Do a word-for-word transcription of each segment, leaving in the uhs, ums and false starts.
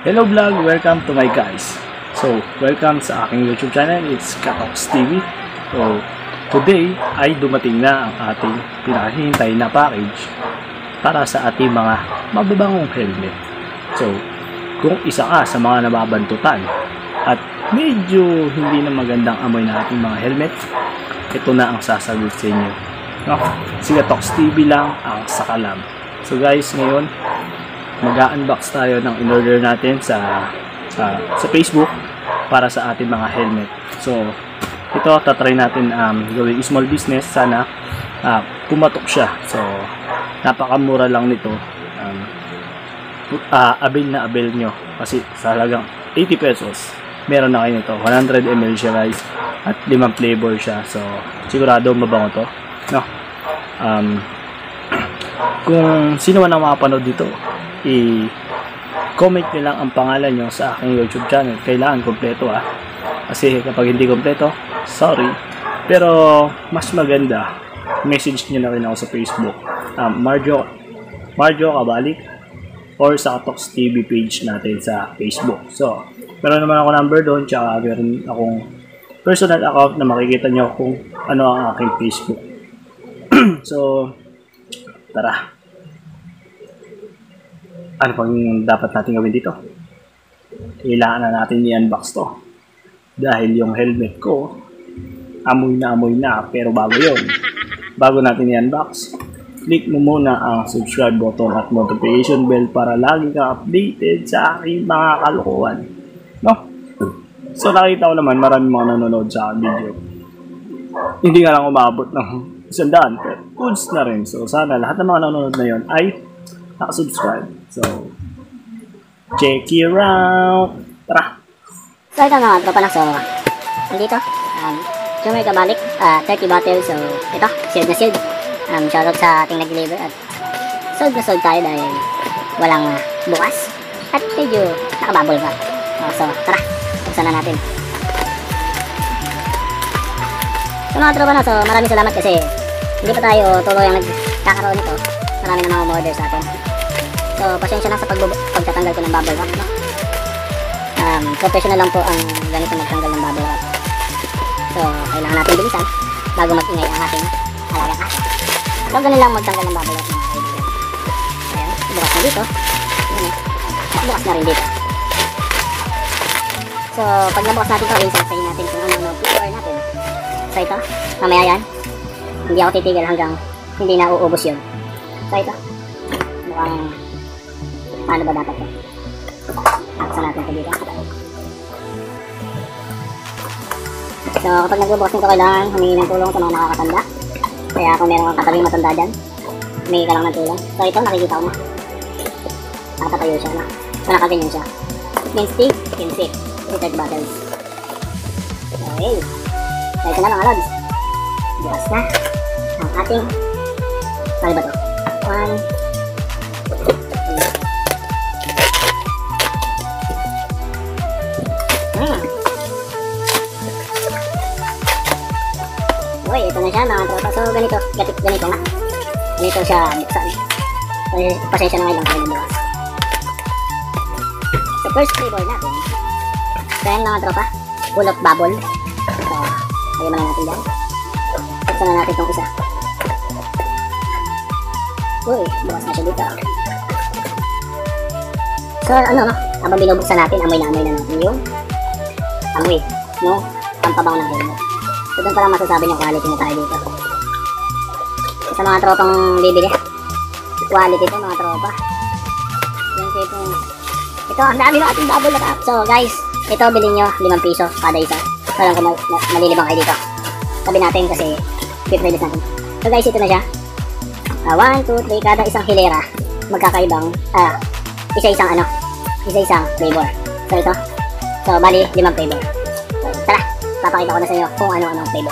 Hello vlog! Welcome to my guys. So, welcome sa aking YouTube channel. It's Katox T V. So, today ay dumating na ang ating pinakahihintay na package para sa ating mga mababangong helmet. So, kung isa ka sa mga nababantutan at medyo hindi na magandang amoy na ating mga helmet, ito na ang sasagot sa inyo. No? Si Katox T V lang ang sakalam. So guys, ngayon mag-unbox tayo ng in-order natin sa uh, sa Facebook para sa ating mga helmet. So, ito tatry natin um, gawing small business. Sana uh, pumatok siya. So, napakamura lang nito. Um, uh, avail na avail nyo. Kasi sa halagang eighty pesos, meron na kayo nito. one hundred milliliters siya guys. At limang flavor siya. So, sigurado mabango to. No? Um, kung sino man ang makapanood dito, i-comment nyo lang ang pangalan nyo sa aking YouTube channel. Kailangan kompleto ah. Kasi kapag hindi kompleto, sorry. Pero mas maganda, message nyo na rin ako sa Facebook. Um, Marjo, Marjo Kabalik or sa Katox T V page natin sa Facebook. So, meron naman ako number doon, tsaka meron akong personal account na makikita nyo kung ano ang aking Facebook. So, tara. Ano pang dapat natin gawin dito? Kailangan na natin i-unbox to. Dahil yung helmet ko, amoy na amoy na. Pero bago yun, bago natin i-unbox, click mo muna ang subscribe button at notification bell para lagi ka updated sa aking mga kalokohan. No? So nakita ko naman maraming mga nanonood sa video. Hindi nga lang umabot ng isang daan. Pero goods na rin. So sana lahat ng mga nanonood na yun ay nakasubscribe. So, check it out. Tara! So, ito mga tropa na. So, nandito. Um, Jumay Kabalik. Uh, thirty bottles. So, ito. Sealed na sealed. Um, shoutout sa ating nag-deliver. At sold na sold tayo dahil walang uh, bukas. At medyo nakabubble wrap. Uh, so, tara. Buksan na natin. So, mga tropa na. So, maraming salamat kasi hindi pa tayo tuluyang nagkakaroon nito. Marami na mga umorder sa atin. So, pasensya na sa pagtatanggal ko ng bubble wrap, no? Um, professional lang po ang ganito magtanggal ng bubble wrap. So, kailangan natin bilisan bago mag-ingay ang ating alagang aso. So, ganun lang magtanggal ng bubble wrap, mga kaibigan. Ayan, bukas na dito. Ayan, bukas na rin dito. So, pag nabukas natin ito, i-sayin natin kung ano-ano flavor natin. So, ito, mamaya yan. Hindi ako titigil hanggang hindi na uubos yun. So, ito. Mukhang paano ba dapat ito? Buksan natin ito dito. So, kapag nagbubukas nito, kailangan humingi ng tulong sa mga nakakatanda. Kaya kung meron kang katabing matanda dyan, humingi ka lang ng tulong. So, ito, nakikita ko na. Nakatayo siya na. So, nakaganyan siya. It means tea, in safe. thirty bottles. Okay. So, ito na mga lods. Bukas na ang ating ano ba ito? One, Hmm. Okay, ito na siya mga tropa. So, ganito, ganito, ganito nga. Ganito siya buksan. So, pasensya na ngayon lang tayo bukas. So, first flavor natin. So, yan mga tropa. Full of bubble. So, ayaw na natin dyan. Buksan na natin itong isa. Uy, bukas na siya dito. So, ano, no? Habang binubuksan natin, amoy na amoy na natin yung amoy, no? Pampabango ng helmet. So, doon parang masasabi yung quality na tayo dito. So, sa mga tropang bibili, quality ito mga tropa. Yung tipong, ito, ang dami ng ating bubble wrap. So, guys, ito, bilhin nyo, limang piso kada isa. So, alam ko ma ma malilibang kayo dito. Sabi natin kasi, quick release natin. So, guys, ito na siya. Uh, one, two, three, kada isang hilera, magkakaibang, ah, isa-isang ano, isa-isang flavor. So, ito. So, bali, limang flavor. So, tara, papakita ko na sa inyo kung ano-anong flavor.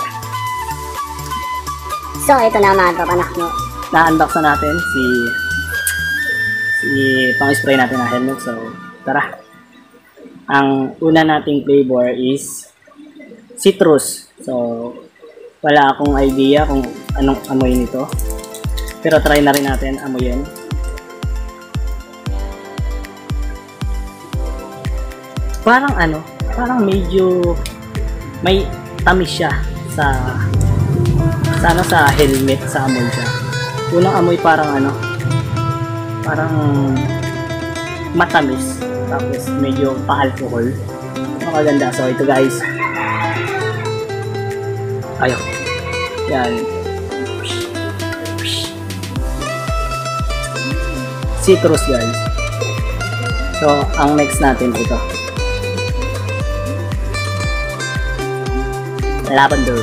So, ito na mga tropa na, no? Na-unbox na natin si si pang-spray natin ng helmet. So, tara. Ang una nating flavor is citrus. So, wala akong idea kung anong amoy nito. Pero try na rin natin amoyin. parang ano, parang medyo may tamis siya sa sa ano, sa helmet, sa amoy siya. Unang amoy parang ano, parang matamis, tapos medyo pa-alcohol. Makaganda. So ito guys, ayun, yan, citrus guys. So ang next natin ito, lavender.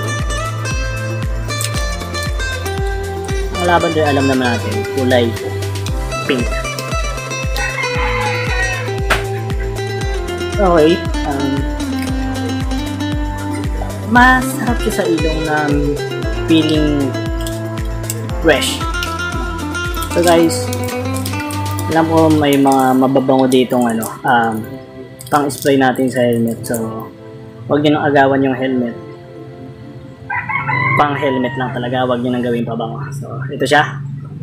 Ang lavender, alam naman natin, kulay pink. Okay, um, masarap siya sa ilong na feeling fresh. So guys, alam ko may mga mababango ditong ano, um, pang spray natin sa helmet. So huwag nyo nang agawan yung helmet. Pang helmet lang talaga, huwag nyo nang gawin pabango. So ito siya.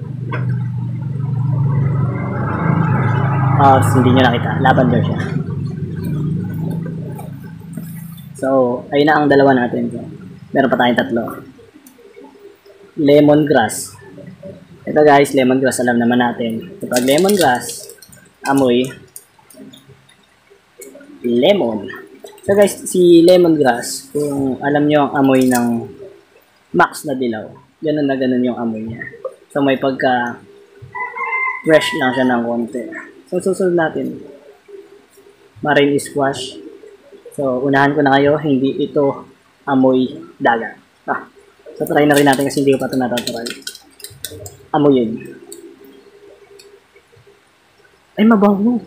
Oh, hindi nyo nakita, lavender siya. So ayun na ang dalawa natin. So, meron pa tayong tatlo. Lemongrass. Ito guys, lemongrass, alam naman natin. Kapag lemongrass, amoy lemon. So guys, si lemongrass, kung alam nyo ang amoy ng max na dilaw, ganun na ganun yung amoy niya. So may pagka fresh lang siya ng konti. So susunod natin, marine squash. So unahan ko na kayo, hindi ito amoy dagat. Ah, so try na rin natin kasi hindi ko pa ito natatry. Amoy yun. Ay, mabango.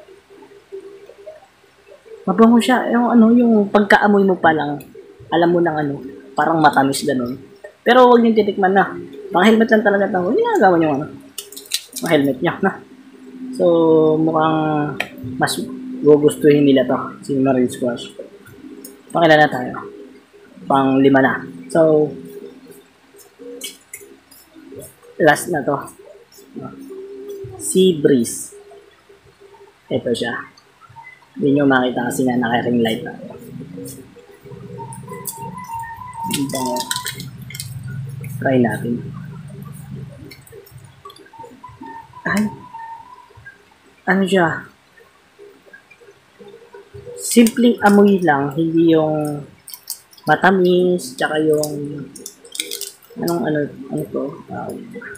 Mabango siya. Yung ano, yung pagkaamoy mo pa lang, alam mo nang ano, parang matamis ganun. Pero huwag niyong titikman na. Pang helmet lang talaga ito. Hindi nagawa niyo ano. Pang helmet niya na. So, mukhang mas gugustuhin nila to, si marine squash. Pang ilan na tayo? Pang lima na. So, last na to. Sea breeze. Ito siya. Hindi nyo makita kasi nga naka-ring light na. Ito. Try natin. Ay. Ano siya? Simpleng amoy lang. Hindi yung matamis. Tsaka yung anong ano, ano to? Um,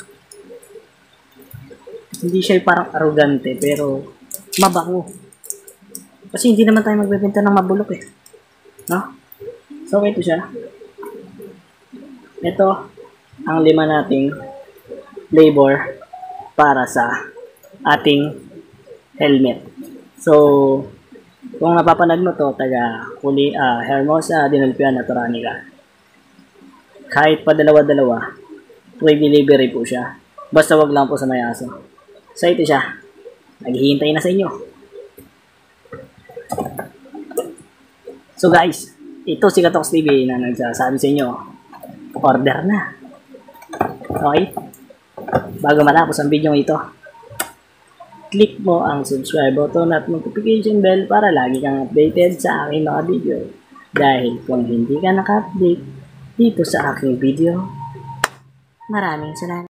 hindi siya parang arrogante, pero mabango. Kasi hindi naman tayo magbebenta ng mabulok eh. No? So, ito siya. Ito, ang lima nating flavor para sa ating helmet. So, kung napapanood mo to, taga Huli, uh, Hermosa Dinulpian Naturanica. Kahit pa dalawa-dalawa, free delivery po siya. Basta wag lang po sa may aso. So ito siya. Naghihintay na sa inyo. So guys, ito si Katox T V na nagsasabi sa inyo, order na. Okay? Bago matapos ang video ito, click mo ang subscribe button at notification bell para lagi kang updated sa aking mga video. Dahil kung hindi ka naka-update dito sa aking video, maraming salamat.